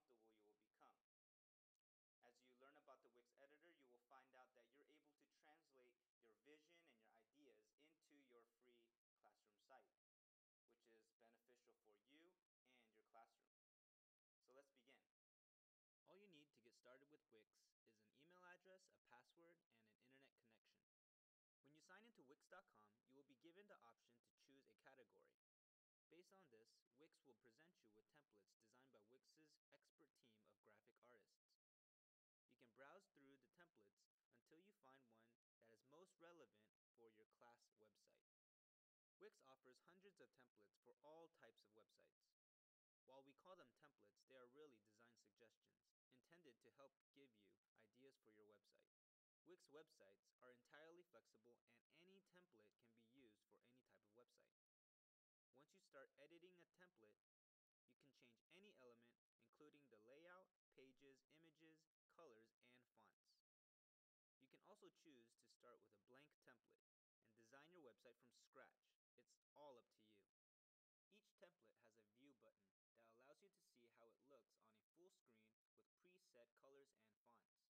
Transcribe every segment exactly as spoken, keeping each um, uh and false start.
comfortable you will become. As you learn about the Wix editor, you will find out that you're able to translate your vision and your ideas into your free classroom site, which is beneficial for you and your classroom. So let's begin. All you need to get started with Wix is an email address, a password, and an internet connection. When you sign into Wix dot com, you will be given the option to choose a category. Based on this, Wix will present you with templates designed by Wix's expert team of graphic artists. You can browse through the templates until you find one that is most relevant for your class website. Wix offers hundreds of templates for all types of websites. While we call them templates, they are really design suggestions, intended to help give you ideas for your website. Wix websites are entirely flexible and any template can be used for any type of website. Once you start editing a template, you can change any element, including the layout, pages, images, colors, and fonts. You can also choose to start with a blank template and design your website from scratch. It's all up to you. Each template has a view button that allows you to see how it looks on a full screen with preset colors and fonts.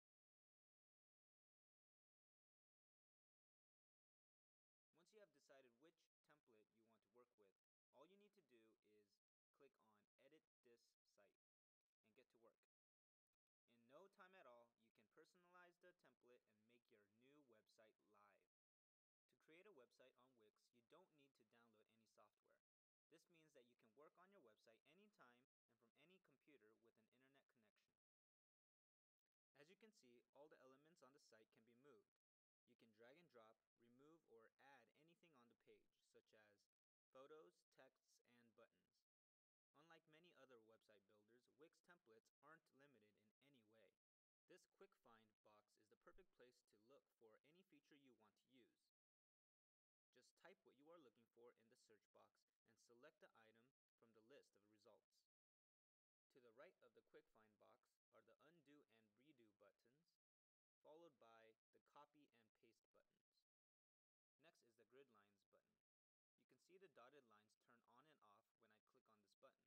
Once you have decided which template you want to work with, all you need to do is click on Edit this site and get to work. In no time at all, you can personalize the template and make your new website live. To create a website on Wix, you don't need to download any software. This means that you can work on your website anytime and from any computer with an internet connection. As you can see, all the elements on the site can be moved. You can drag and drop, remove, or add anything on the page, such as photos, texts, and buttons. Unlike many other website builders, Wix templates aren't limited in any way. This quick find box is the perfect place to look for any feature you want to use. Just type what you are looking for in the search box and select the item from the list of results. To the right of the quick find box are the undo and redo buttons, followed by the copy and paste buttons. Next is the grid lines button. You can see the dotted lines turn on and off when I click on this button.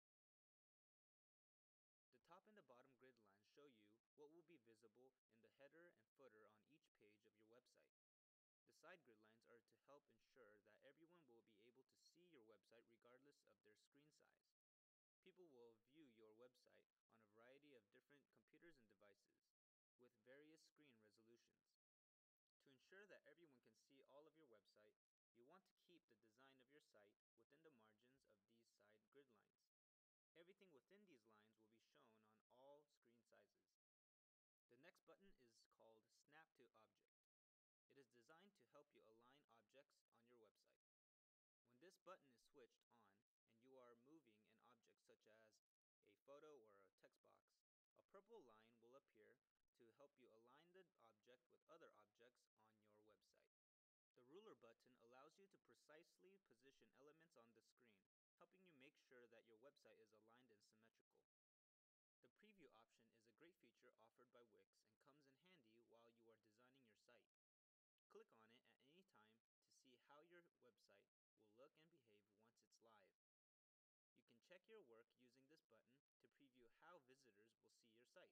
The top and the bottom grid lines show you what will be visible in the header and footer on each page of your website. The side grid lines are to help ensure that everyone will be able to see your website regardless of their screen size. People will view your website on a variety of different computers and devices, with various screen resolutions. To ensure that everyone can see all of your website, you want to keep the design of your site within the margins of these side grid lines. Everything within these lines will be shown on all screen sizes. The next button is called Snap to Object. It is designed to help you align objects on your website. When this button is switched on and you are moving an object such as a photo or a text box, a purple line will appear to help you align the object with other objects on your website. The ruler button allows you to precisely position elements on the screen, helping you make sure that your website is aligned and symmetrical. The preview option is a great feature offered by Wix and comes in handy while you are designing your site. Click on it at any time to see how your website will look and behave once it's live. You can check your work using this button to preview how visitors will see your site.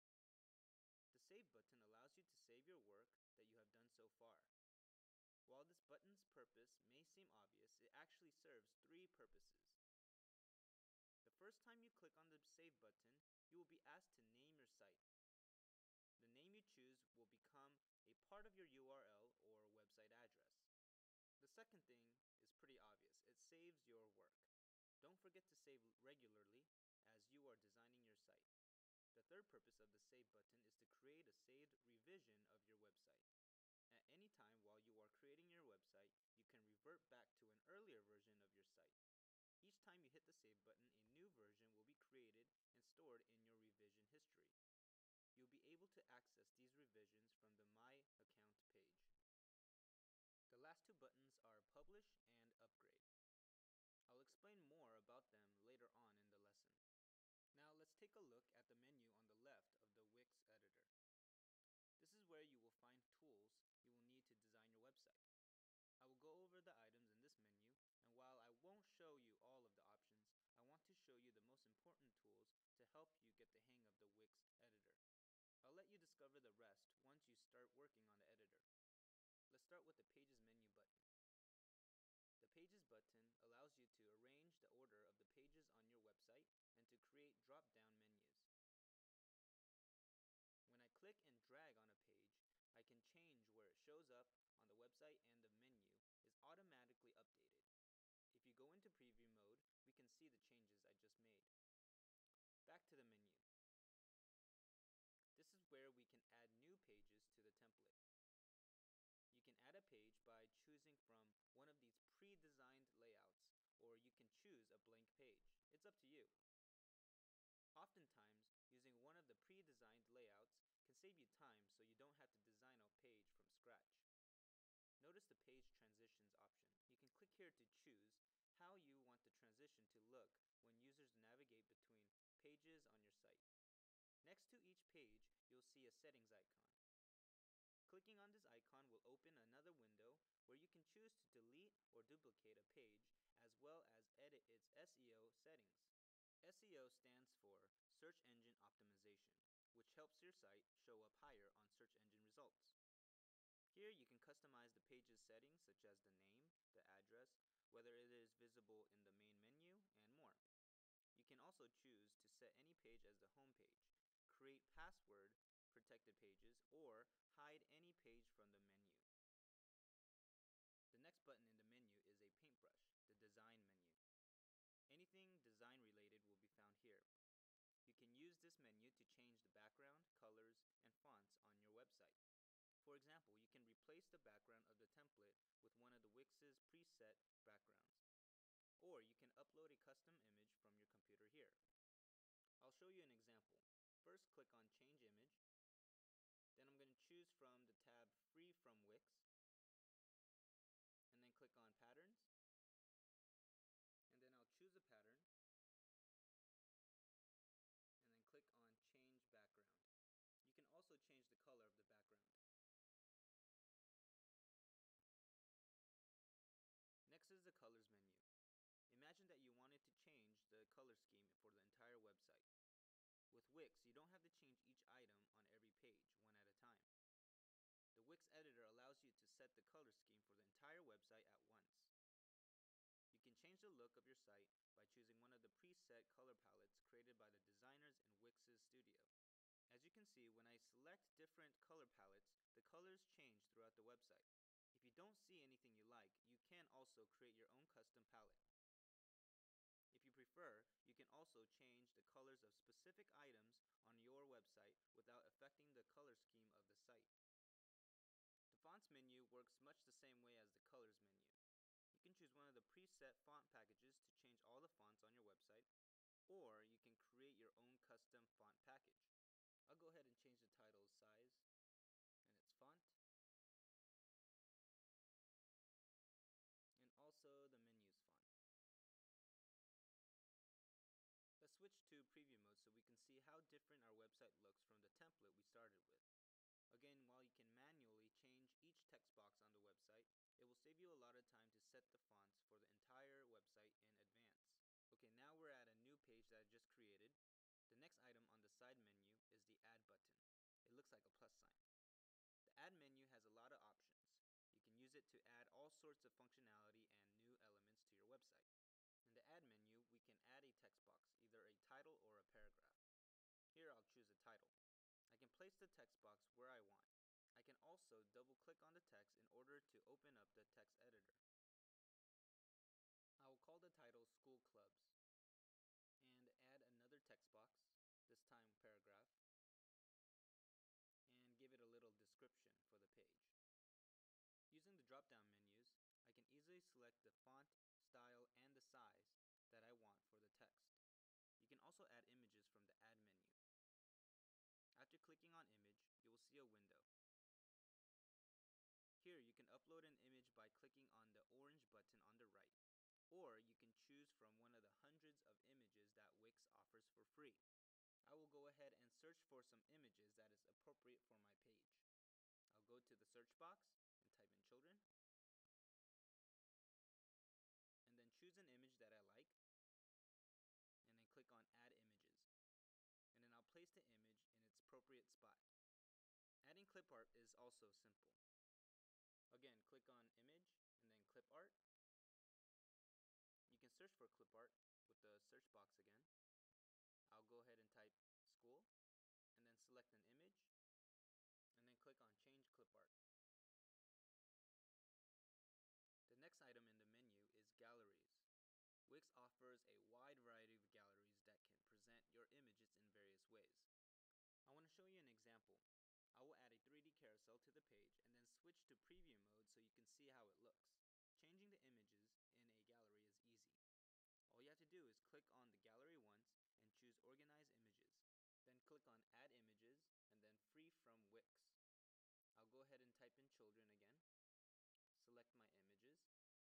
The Save button allows you to save your work that you have done so far. While this button's purpose may seem obvious, it actually serves three purposes. The first time you click on the Save button, you will be asked to name your site. The name you choose will become a part of your U R L or website address. The second thing is pretty obvious. It saves your work. Don't forget to save regularly as you are designing your site. The third purpose of the Save button is to create a saved revision of your website. At any time while you are creating your website, you can revert back to an earlier version of your site. Each time you hit the Save button, a new version will be created and stored in your revision history. You'll be able to access these revisions from the My Account page. The last two buttons are Publish and Upgrade. I'll explain more about them later on in the lesson. Now let's take a look at the menu on the left of the Wix editor. This is where you will find tools you will need to design your website. I will go over the items in this menu, and while I won't show you all of the options, I want to show you the most important tools to help you get the hang of the Wix editor. I'll let you discover the rest once you start working on the editor. Let's start with the Pages menu button. The Pages button allows you to arrange the order of the pages on your website and to create drop-down menus. When I click and drag on a page, I can change where it shows up on the website, and the menu is automatically updated. If you go into preview mode, we can see the changes I just made. Back to the menu. This is where we can add new pages to the template. You can add a page by choosing from one of these pre-designed layouts, or you can choose a blank page. It's up to you. Oftentimes, using one of the pre-designed layouts can save you time, so you don't have to design a page from scratch. Notice the page transitions option. You can click here to choose how you want the transition to look when users navigate between pages on your site. Next to each page, you'll see a settings icon. Clicking on this icon will open another window where you can choose to delete or duplicate a page, as well as edit its S E O settings. S E O stands for Search Engine Optimization, which helps your site show up higher on search engine results. Here you can customize the page's settings, such as the name, the address, whether it is visible in the main menu, and more. You can also choose to set any page as the home page, create password protected pages, or hide any page from the menu. The next button in the menu is a paintbrush, the design menu. Anything design related will be found here. You can use this menu to change the background, colors, and fonts on your website. For example, you can replace the background of the template with one of the Wix's preset backgrounds. Or you can upload a custom image from your computer here. I'll show you an example. First, click on Change Image. Then I'm going to choose from the tab Free from Wix. And then click on Patterns. And then I'll choose a pattern. And then click on Change Background. You can also change the color of the background. Next is the Colors menu. Imagine that you wanted to change the color scheme for the entire website. With Wix, you don't have to change each item on every page, one at a time. The Wix editor allows you to set the color scheme for the entire website at once. You can change the look of your site by choosing one of the preset color palettes created by the designers in Wix's studio. As you can see, when I select different color palettes, the colors change throughout the website. If you don't see anything you like, you can also create your own custom palette. If you prefer, you can also change the colors of specific items on your website without affecting the color scheme of the site. The Fonts menu works much the same way as the Colors menu. You can choose one of the preset font packages to change all the fonts on your website, or you can create your own custom font package. I'll go ahead and change the title's size and its font, and also the menu's font. Let's switch to preview mode so we can see how different our website looks from the template we started with. Again, while you can manually change each text box on the website, it will save you a lot of time to set the fonts for the entire website in advance. Okay, now we're at a new page that I just created. The next item on the side menu is the Add button. It looks like a plus sign. The Add menu has a lot of options. You can use it to add all sorts of functionality and new elements to your website. In the Add menu, we can add a text box, either a title or a paragraph. Here I'll choose a title. I can place the text box where I want. I can also double click on the text in order to open up the text editor. I will call the title School Clubs and add another text box, this time paragraph, and give it a little description for the page. Using the drop-down menus, I can easily select the font, style, and the size that I want for the text. You can also add images from the Add menu. After clicking on Image, you will see a window. Here you can upload an image by clicking on the orange button on the right, or you can choose from one of the hundreds of images that Wix offers for free. I will go ahead and search for some images that is appropriate for my page. I'll go to the search box and type in children, and then choose an image that I like, and then click on Add Images. the image in its appropriate spot. Adding clip art is also simple. Again, click on Image and then Clip Art. You can search for clip art with the search box again. I'll go ahead and type school and then select an image and then click on Change Clip Art. The next item in the menu is Galleries. Wix offers a wide variety of galleries that can present your images in various ways. I want to show you an example. I will add a three D carousel to the page and then switch to preview mode so you can see how it looks. Changing the images in a gallery is easy. All you have to do is click on the gallery once and choose Organize Images. Then click on Add Images and then Free from Wix. I'll go ahead and type in children again. Select my images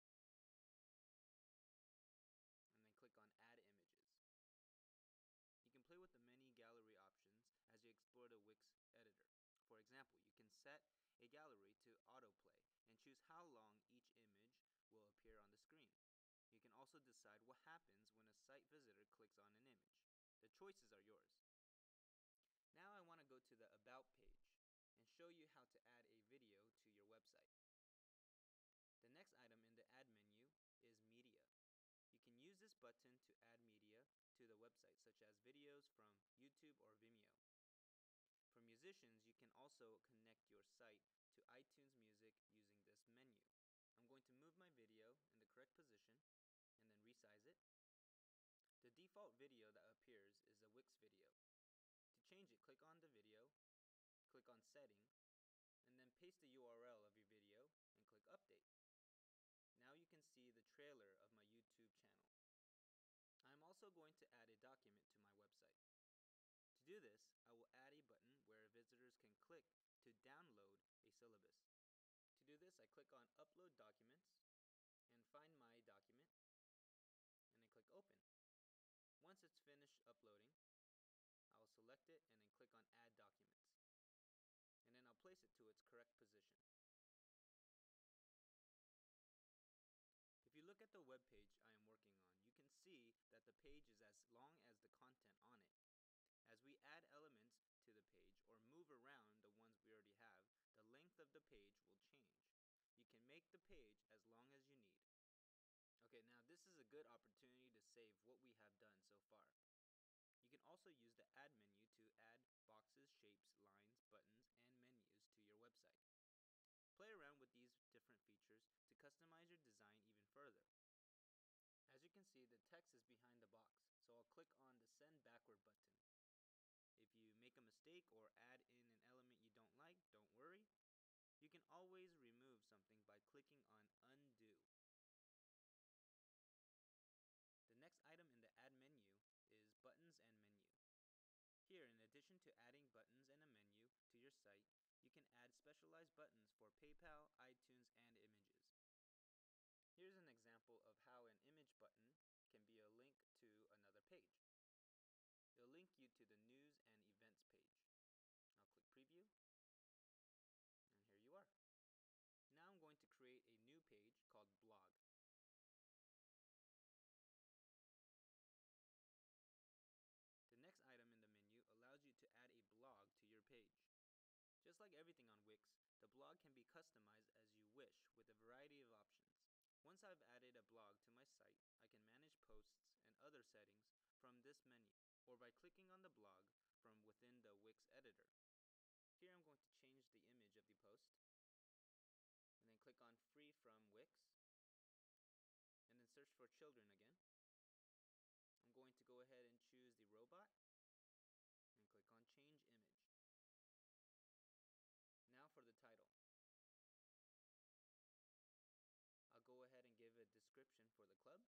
and then click on Add Images. You can play with the many gallery options as you explore the Wix editor. For example, you can set a gallery to autoplay and choose how long each image will appear on the screen. You can also decide what happens when a site visitor clicks on an image. The choices are yours. Now I want to go to the About page and show you how to add a video to your website. The next item in the Add menu is Media. You can use this button to add media to the website, such as videos from YouTube or Vimeo. For musicians, you can also connect your site to iTunes Music using this menu. I'm going to move my video in the correct position and then resize it. The default video that appears is a Wix video. To change it, click on the video, click on Settings, and then paste the U R L of your video and click Update. Now you can see the trailer of my YouTube channel. I'm also going to add a document to my website. To do this, I will add a button where visitors can click to download a syllabus. To do this, I click on Upload Documents and find my document and then click Open. Once it's finished uploading, I'll select it and then click on Add Documents. And then I'll place it to its correct position. If you look at the web page I am working on, you can see that the page is as long as the content on it. As we add elements to the page or move around the ones we already have, the length of the page will change. You can make the page as long as you need. Okay, now this is a good opportunity to save what we have done so far. You can also use the Add menu to add boxes, shapes, lines, buttons, and menus to your website. Play around with these different features to customize your design even further. As you can see, the text is behind the box, so I'll click on the Send Backward button. If you make a mistake or add in an element you don't like, don't worry. You can always remove something by clicking on Undo. The next item in the Add menu is Buttons and Menu. Here, in addition to adding buttons and a menu to your site, you can add specialized buttons for PayPal, iTunes, and images. Here's an example of how an image button can be a link to another page. It'll link you to the News and Events page. I'll click Preview, and here you are. Now I'm going to create a new page called Blog. The next item in the menu allows you to add a blog to your page. Just like everything on Wix, the blog can be customized as you wish with a variety of options. Once I've added a blog to my site, I can manage posts and other settings from this menu, or by clicking on the blog from within the Wix editor. Here I'm going to change the image of the post, and then click on Free from Wix, and then search for children again. I'm going to go ahead and choose the robot, and click on Change Image. Now for the title. I'll go ahead and give a description for the club.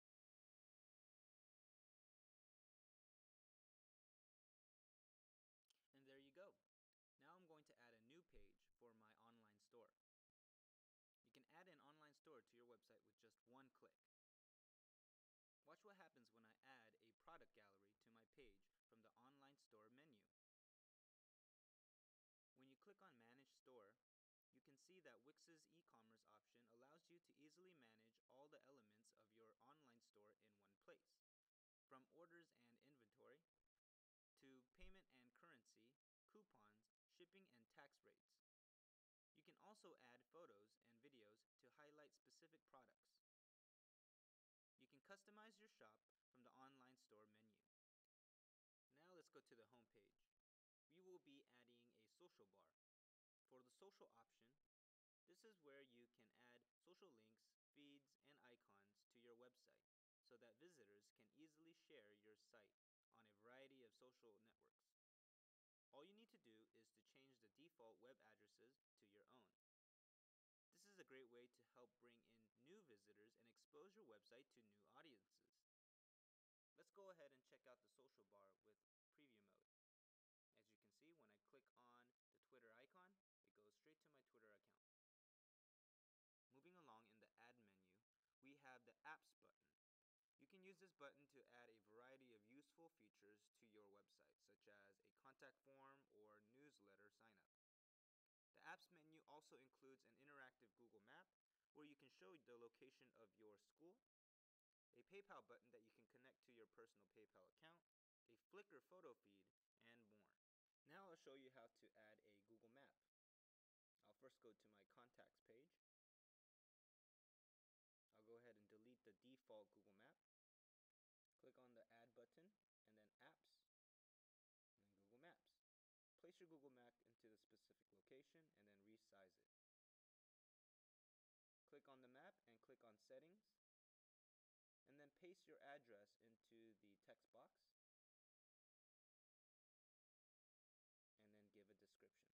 And there you go. Now I'm going to add a new page for my online store. You can add an online store to your website with just one click. Watch what happens when I add a product gallery to my page from the online store menu. When you click on Manage Store, you can see that Wix's e-commerce option allows you to easily manage all the elements of your online store in one place, from orders and inventory to to payment and currency, coupons, shipping, and tax rates. You can also add photos and videos to highlight specific products. You can customize your shop from the online store menu. Now let's go to the home page. We will be adding a social bar. For the social option, this is where you can add social links, feeds, and icons to your website so that visitors can easily share your site on a variety of social networks. All you need to do is to change the default web addresses to your own. This is a great way to help bring in new visitors and expose your website to new audiences. Let's go ahead and check out the social bar with preview mode. As you can see, when I click on the Twitter icon, it goes straight to my Twitter account. Moving along in the Add menu, we have the Apps button. You can use this button to add a variety of useful features to your website, such as a contact form or newsletter sign-up. The Apps menu also includes an interactive Google Map where you can show the location of your school, a PayPal button that you can connect to your personal PayPal account, a Flickr photo feed, and more. Now I'll show you how to add a Google Map. I'll first go to my contacts page. I'll go ahead and delete the default Google Map. Click on the Add button, and then Apps, and then Google Maps. Place your Google Map into the specific location, and then resize it. Click on the map and click on Settings, and then paste your address into the text box, and then give a description.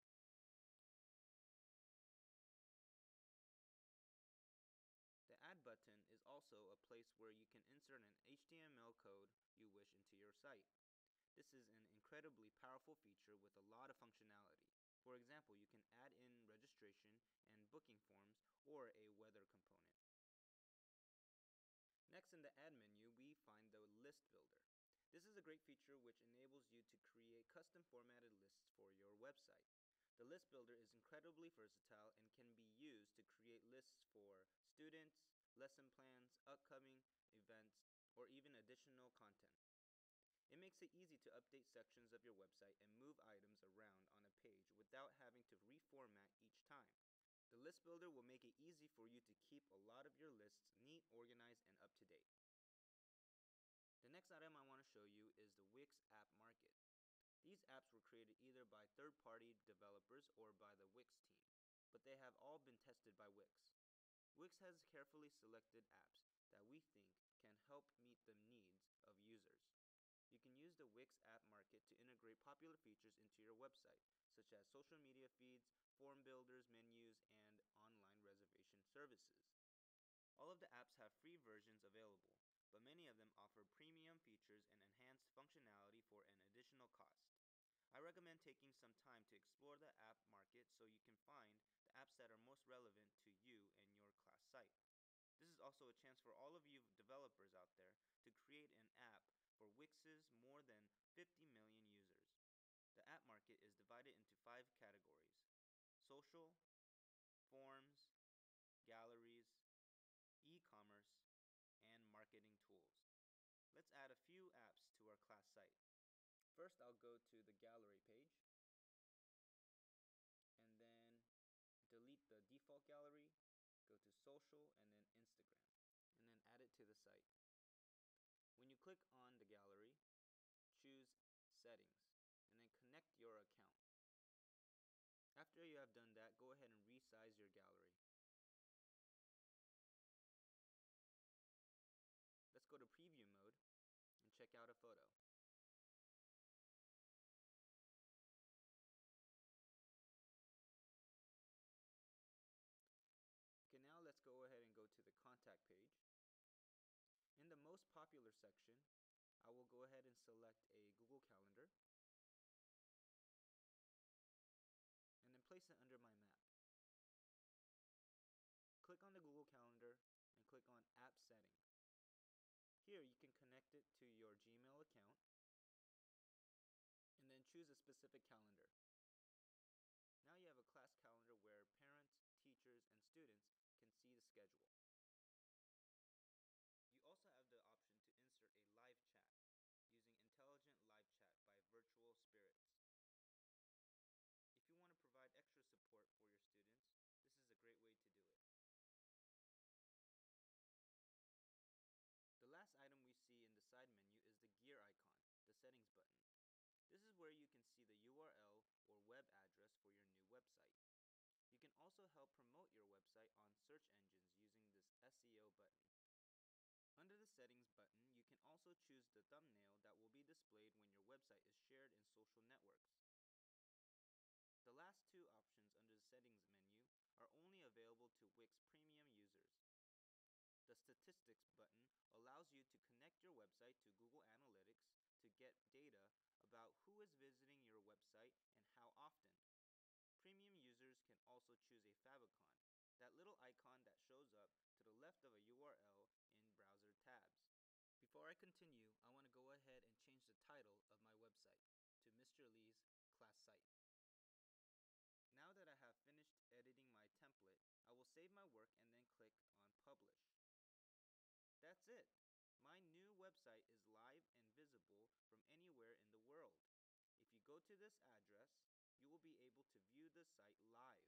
The Add button is also a place where you can insert an H T M L code you wish into your site. This is an incredibly powerful feature with a lot of functionality. For example, you can add in registration and booking forms or a weather component. Next in the Add menu, we find the List Builder. This is a great feature which enables you to create custom formatted lists for your website. The List Builder is incredibly versatile and can be used to create lists for students, lesson plans, upcoming events, or even additional content. It makes it easy to update sections of your website and move items around on a page without having to reformat each time. The List Builder will make it easy for you to keep a lot of your lists neat, organized, and up to date. The next item I want to show you is the Wix App Market. These apps were created either by third-party developers or by the Wix team, but they have all been tested by Wix. Wix has carefully selected apps that we think can help meet the needs of users. You can use the Wix App Market to integrate popular features into your website, such as social media feeds, form builders, menus, and online reservation services. All of the apps have free versions available, but many of them offer premium features and enhanced functionality for an additional cost. I recommend taking some time to explore the app market so you can find the apps that are most relevant to you and your class site. This is also a chance for all of you developers out there to create an app for Wix's more than fifty million users. The app market is divided into five categories: social, forms, galleries, e-commerce, and marketing tools. Let's add a few apps to our class site. First, I'll go to the gallery page, and then delete the default gallery, go to social, and then Instagram, and then add it to the site. When you click on the gallery, choose Settings, and then connect your account. After you have done that, go ahead and resize your gallery. Let's go to preview mode and check out a photo. Okay, now let's go ahead and go to the contact page. In the most popular section, I will go ahead and select a Google Calendar and then place it under my map. Click on the Google Calendar and click on App Settings. Here you can connect it to your Gmail account and then choose a specific calendar. Now you have a class calendar where parents, teachers, and students can see the schedule. You also have the option to insert a live chat using Intelligent Live Chat by Virtual can see the U R L or web address for your new website. You can also help promote your website on search engines using this S E O button. Under the Settings button, you can also choose the thumbnail that will be displayed when your website is shared in social networks. The last two options under the Settings menu are only available to Wix Premium users. The Statistics button allows you to connect your website to Google Analytics to get data about who is visiting your website and how often. Premium users can also choose a favicon, that little icon that shows up to the left of a U R L in browser tabs. Before I continue, I want to go ahead and change the title of my website to Mister Lee's Class Site. Now that I have finished editing my template, I will save my work and then click on Publish. That's it! My new website is live and visible from anywhere in the world. If you go to this address, you will be able to view the site live.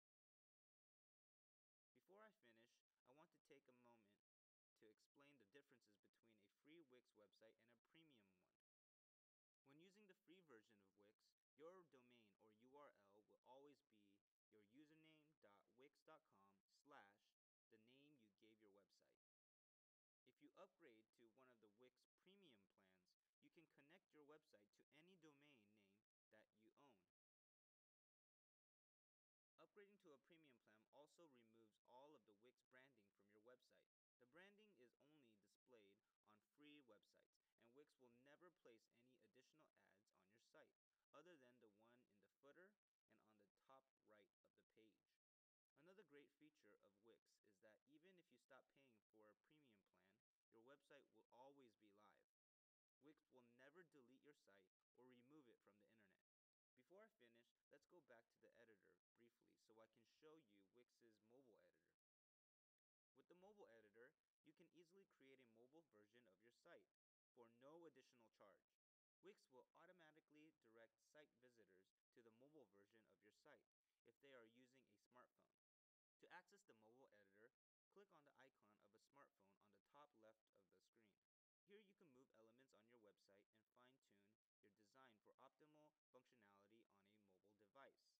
Before I finish, I want to take a moment to explain the differences between a free Wix website and a premium one. When using the free version of Wix, your domain or U R L will always be your username.wix.com slash the name you gave your website. If you upgrade to one of the Wix premium plans, you can connect your website to any domain name that you own. Upgrading to a premium plan also removes all of the Wix branding from your website. The branding is only displayed on free websites, and Wix will never place any additional ads on your site, other than the one in the footer and on the top right of the page. Another great feature of Wix is that even if you stop paying for a premium plan, your website will always be live. Wix will never delete your site or remove it from the internet. Before I finish, let's go back to the editor briefly so I can show you Wix's mobile editor. With the mobile editor, you can easily create a mobile version of your site for no additional charge. Wix will automatically direct site visitors to the mobile version of your site if they are using a smartphone. To access the mobile editor, click on the icon of a smartphone on the top left of the screen. Here you can move elements on your website and fine-tune your design for optimal functionality on a mobile device.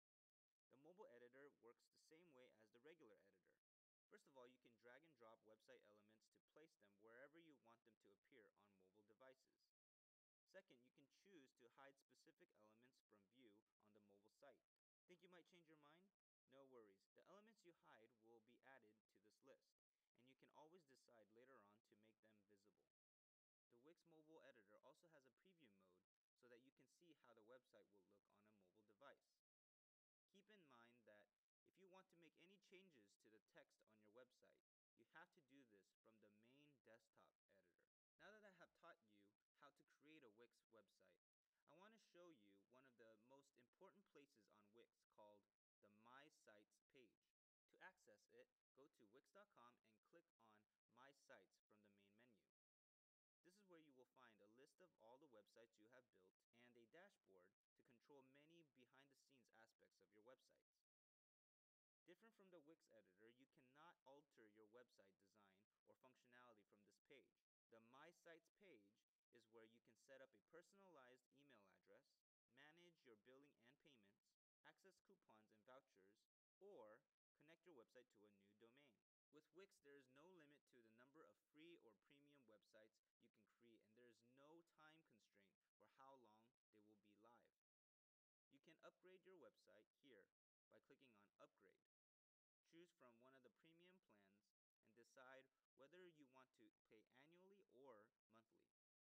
The mobile editor works the same way as the regular editor. First of all, you can drag and drop website elements to place them wherever you want them to appear on mobile devices. Second, you can choose to hide specific elements from view on the mobile site. Think you might change your mind? No worries. The elements you hide will be added to this list, and you can always decide later on to make them visible. The Wix mobile editor also has a preview mode so that you can see how the website will look on a mobile device. Keep in mind that if you want to make any changes to the text on your website, you have to do this from the main desktop editor. Now that I have taught you how to create a Wix website, I want to show you one of the most important places on Wix called the My Sites page. To access it, go to wix dot com and click on My Sites from the main menu. This is where you will find a list of all the websites you have built and a dashboard to control many behind-the-scenes aspects of your websites. Different from the Wix editor, you cannot alter your website design or functionality from this page. The My Sites page is where you can set up a personalized email address, manage your billing and payments, access coupons and vouchers, or connect your website to a new domain. With Wix, there is no limit to the number of free or premium websites you can create, and there is no time constraint for how long they will be live. You can upgrade your website here by clicking on Upgrade. Choose from one of the premium plans and decide whether you want to pay annually or monthly.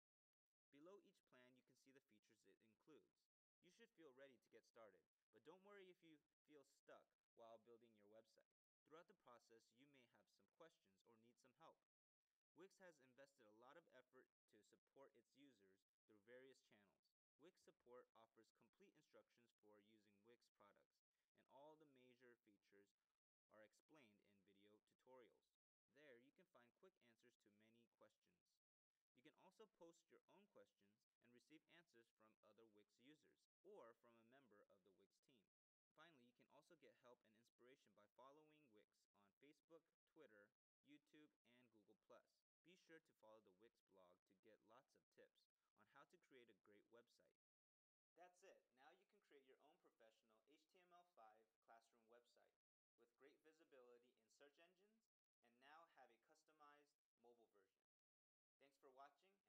Below each plan, you can see the features it includes. You should feel ready to get started, but don't worry if you feel stuck while building your website. Throughout the process, you may have some questions or need some help. Wix has invested a lot of effort to support its users through various channels. Wix support offers complete instructions for using Wix products, and all the major features are explained in video tutorials. There, you can find quick answers to many questions. You can also post your own questions and receive answers from other Wix users or from a member of the Wix team. Finally, you can also get help and inspiration by following Wix on Facebook, Twitter, YouTube, and Google plus. Be sure to follow the Wix blog to get lots of tips on how to create a great website. That's it. Now you can create your own professional H T M L five classroom website with great visibility in search engines and now have a customized mobile version. Thanks for watching